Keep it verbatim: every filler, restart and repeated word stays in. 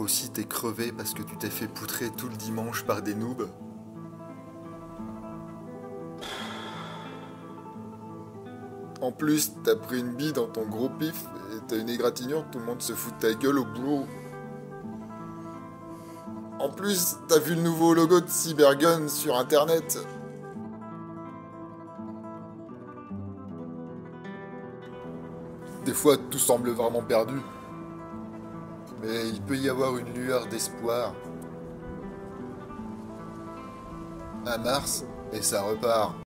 aussi t'es crevé parce que tu t'es fait poutrer tout le dimanche par des noobs. En plus, t'as pris une bille dans ton gros pif et t'as une égratignure, tout le monde se fout de ta gueule au boulot. En plus, t'as vu le nouveau logo de Cybergun sur internet. Des fois, tout semble vraiment perdu. Mais il peut y avoir une lueur d'espoir. Un Mars, et ça repart.